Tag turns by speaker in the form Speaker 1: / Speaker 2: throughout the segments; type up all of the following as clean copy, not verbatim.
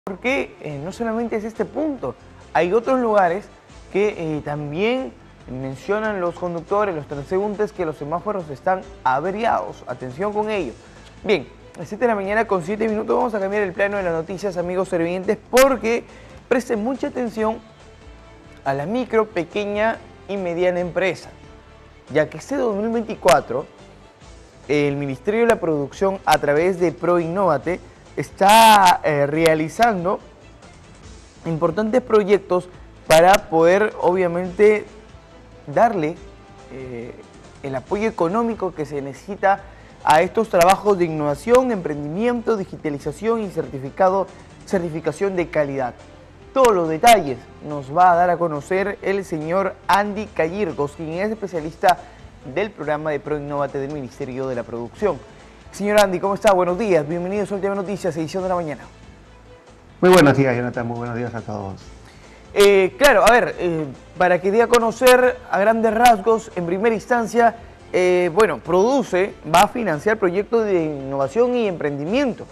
Speaker 1: Porque no solamente es este punto, hay otros lugares que también mencionan los conductores, los transeúntes, que los semáforos están averiados. Atención con ello. Bien, a las 7 de la mañana con 7 minutos vamos a cambiar el plano de las noticias, amigos televidentes, porque presten mucha atención a la micro, pequeña y mediana empresa, ya que este 2024 el Ministerio de la Producción, a través de ProInnovate, está realizando importantes proyectos para poder, obviamente, darle el apoyo económico que se necesita a estos trabajos de innovación, emprendimiento, digitalización y certificación de calidad. Todos los detalles nos va a dar a conocer el señor Andy Cayirgos, quien es especialista del programa de ProInnovate del Ministerio de la Producción. Señor Andy, ¿cómo está? Buenos días, bienvenidos a Últimas Noticias, edición de la mañana.
Speaker 2: Muy buenos días, Jonathan, muy buenos días a todos.
Speaker 1: Claro, a ver, para que dé a conocer a grandes rasgos, en primera instancia, bueno, Produce va a financiar proyectos de innovación y emprendimiento.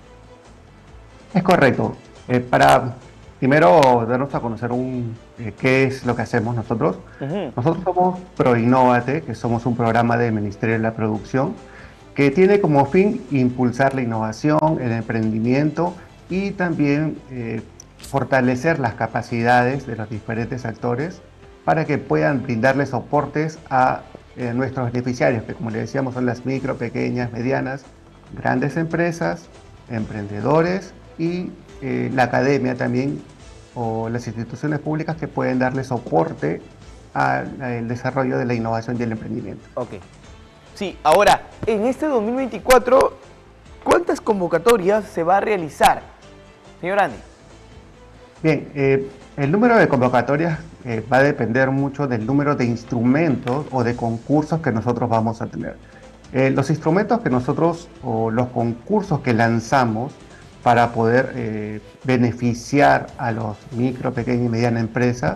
Speaker 2: Es correcto. Para primero darnos a conocer qué es lo que hacemos nosotros. Nosotros somos ProInnovate, que somos un programa del Ministerio de la Producción, que tiene como fin impulsar la innovación, el emprendimiento y también fortalecer las capacidades de los diferentes actores para que puedan brindarles soportes a nuestros beneficiarios, que como les decíamos son las micro, pequeñas, medianas, grandes empresas, emprendedores y la academia también, o las instituciones públicas que pueden darle soporte al desarrollo de la innovación y el emprendimiento.
Speaker 1: Ok. Sí, ahora, en este 2024, ¿cuántas convocatorias se va a realizar, señor Andy?
Speaker 2: Bien, el número de convocatorias va a depender mucho del número de instrumentos o de concursos que nosotros vamos a tener. Los instrumentos que nosotros, o los concursos que lanzamos para poder beneficiar a los micro, pequeña y mediana empresa,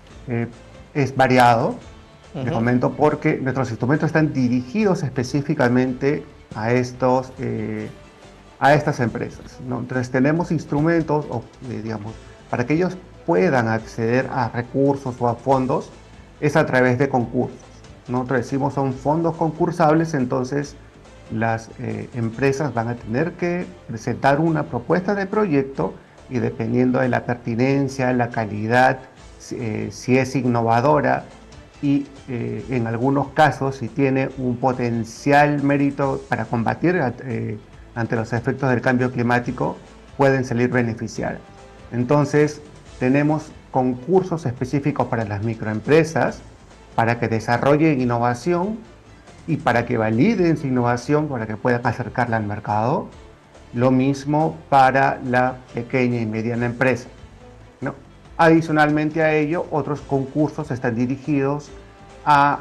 Speaker 2: es variado. Les comento porque nuestros instrumentos están dirigidos específicamente a estas empresas, ¿no? Entonces tenemos instrumentos, digamos, para que ellos puedan acceder a recursos o a fondos, es a través de concursos. Nosotros decimos son fondos concursables, entonces las empresas van a tener que presentar una propuesta de proyecto y dependiendo de la pertinencia, la calidad, si es innovadora y en algunos casos si tiene un potencial mérito para combatir ante los efectos del cambio climático, pueden salir beneficiadas. Entonces tenemos concursos específicos para las microempresas, para que desarrollen innovación y para que validen su innovación, para que puedan acercarla al mercado. Lo mismo para la pequeña y mediana empresa, ¿no? Adicionalmente a ello, otros concursos están dirigidos a,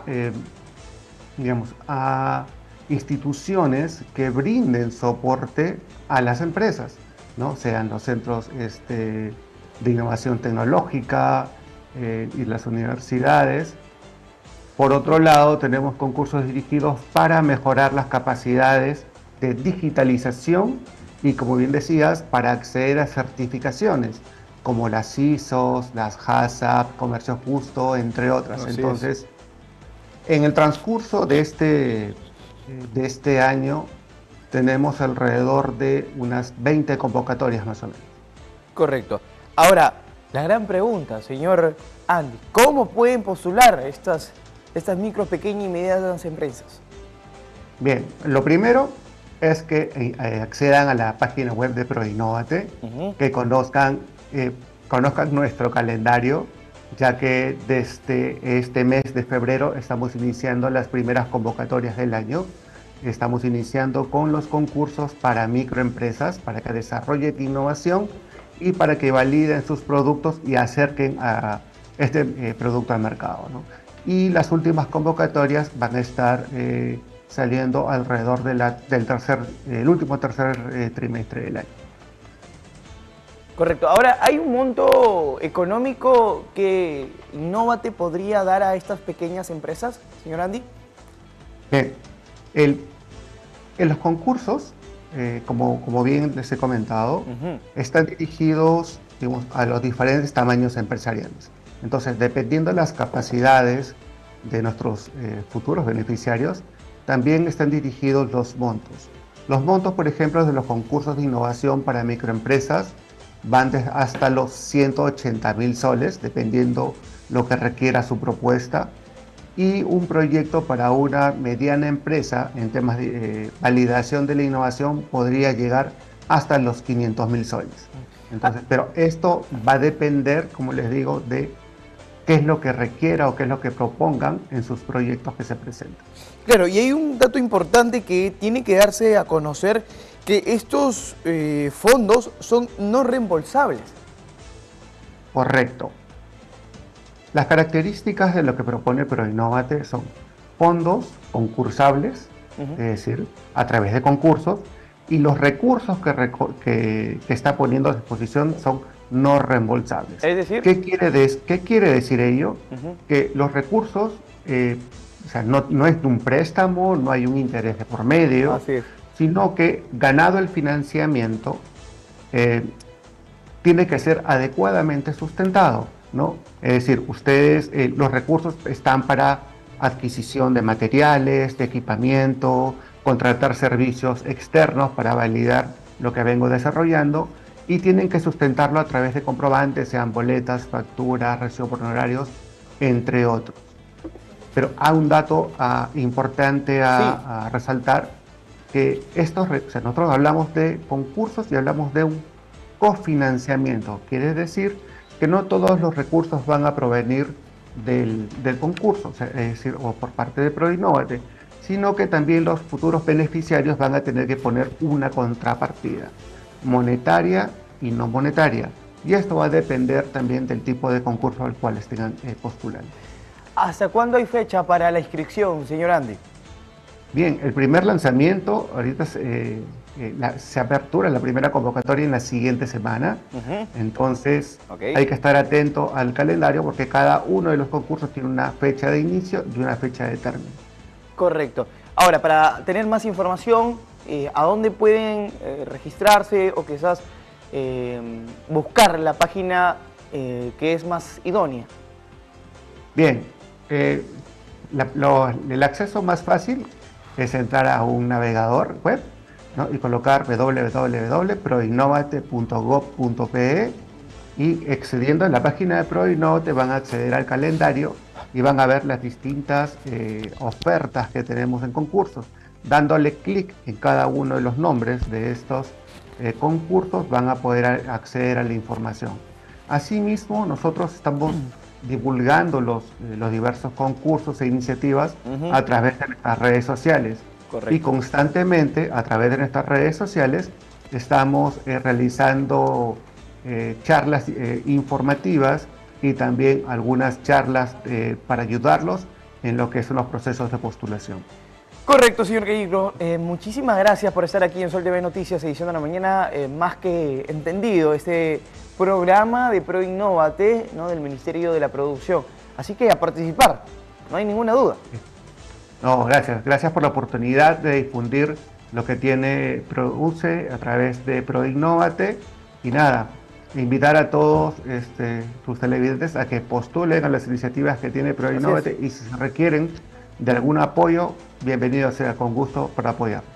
Speaker 2: a instituciones que brinden soporte a las empresas, ¿no? Sean los centros de innovación tecnológica y las universidades. Por otro lado, tenemos concursos dirigidos para mejorar las capacidades de digitalización y, como bien decías, para acceder a certificaciones como las ISOs, las HACCP, Comercio Justo, entre otras.
Speaker 1: Así
Speaker 2: Entonces, en el transcurso de este año tenemos alrededor de unas 20 convocatorias más o menos.
Speaker 1: Correcto. Ahora, la gran pregunta, señor Andy, ¿cómo pueden postular estas micro, pequeñas y medianas empresas?
Speaker 2: Bien, lo primero es que accedan a la página web de ProInnovate, que conozcan nuestro calendario, ya que desde este mes de febrero estamos iniciando las primeras convocatorias del año. Estamos iniciando con los concursos para microempresas, para que desarrollen innovación y para que validen sus productos y acerquen a este producto al mercado, ¿no? Y las últimas convocatorias van a estar saliendo alrededor del último tercer trimestre del año.
Speaker 1: Correcto. Ahora, ¿hay un monto económico que Innovate podría dar a estas pequeñas empresas, señor Andy?
Speaker 2: Bien, en los concursos como bien les he comentado, están dirigidos, digamos, a los diferentes tamaños empresariales. Entonces, dependiendo de las capacidades de nuestros futuros beneficiarios, también están dirigidos los montos. Los montos, por ejemplo, de los concursos de innovación para microempresas van hasta los 180.000 soles, dependiendo lo que requiera su propuesta. Y un proyecto para una mediana empresa en temas de validación de la innovación podría llegar hasta los 500.000 soles. Entonces, pero esto va a depender, como les digo, de qué es lo que requiera o qué es lo que propongan en sus proyectos que se presentan.
Speaker 1: Claro, y hay un dato importante que tiene que darse a conocer, que estos fondos son no reembolsables.
Speaker 2: Correcto. Las características de lo que propone ProInnovate son fondos concursables, es decir, a través de concursos, y los recursos que está poniendo a disposición son no reembolsables.
Speaker 1: Es decir,
Speaker 2: ¿qué quiere decir ello? Que los recursos, o sea, no es de un préstamo, no hay un interés de por medio, sino que ganado el financiamiento, tiene que ser adecuadamente sustentado, ¿no? Es decir, ustedes, los recursos están para adquisición de materiales, de equipamiento, contratar servicios externos para validar lo que vengo desarrollando, y tienen que sustentarlo a través de comprobantes, sean boletas, facturas, recibo por honorarios, entre otros. Pero hay un dato importante a resaltar, que o sea, nosotros hablamos de concursos y hablamos de un cofinanciamiento. Quiere decir que no todos los recursos van a provenir del concurso, o sea, es decir, o por parte de ProInnovate, sino que también los futuros beneficiarios van a tener que poner una contrapartida monetaria y no monetaria. Y esto va a depender también del tipo de concurso al cual estén postulando.
Speaker 1: ¿Hasta cuándo hay fecha para la inscripción, señor Andy?
Speaker 2: Bien, el primer lanzamiento, ahorita se apertura la primera convocatoria en la siguiente semana. Entonces hay que estar atento al calendario, porque cada uno de los concursos tiene una fecha de inicio y una fecha de término.
Speaker 1: Correcto. Ahora, para tener más información, ¿a dónde pueden registrarse o quizás buscar la página que es más idónea? Bien,
Speaker 2: el acceso más fácil es entrar a un navegador web, ¿no? Y colocar www.proinnovate.gov.pe, y accediendo a la página de ProInnovate van a acceder al calendario y van a ver las distintas ofertas que tenemos en concursos. Dándole clic en cada uno de los nombres de estos concursos van a poder acceder a la información. Asimismo, nosotros estamos divulgando los diversos concursos e iniciativas a través de nuestras redes sociales. Correcto. Y constantemente a través de nuestras redes sociales estamos realizando charlas informativas y también algunas charlas para ayudarlos en lo que son los procesos de postulación.
Speaker 1: Correcto, señor Gallego. Muchísimas gracias por estar aquí en Sol TV Noticias, edición de la mañana. Más que entendido este programa de ProInnovate, ¿no?, del Ministerio de la Producción. Así que a participar, no hay ninguna duda.
Speaker 2: No, gracias. Gracias por la oportunidad de difundir lo que tiene Produce a través de ProInnovate. Y nada, invitar a todos sus televidentes a que postulen a las iniciativas que tiene ProInnovate, y si se requieren de algún apoyo, bienvenido sea, con gusto para apoyar.